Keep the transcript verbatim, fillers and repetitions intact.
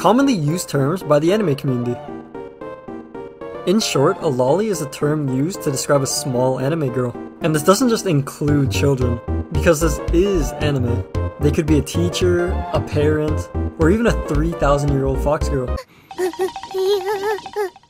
commonly used terms by the anime community. In short, a loli is a term used to describe a small anime girl. And this doesn't just include children, because this is anime. They could be a teacher, a parent, or even a three thousand year old fox girl.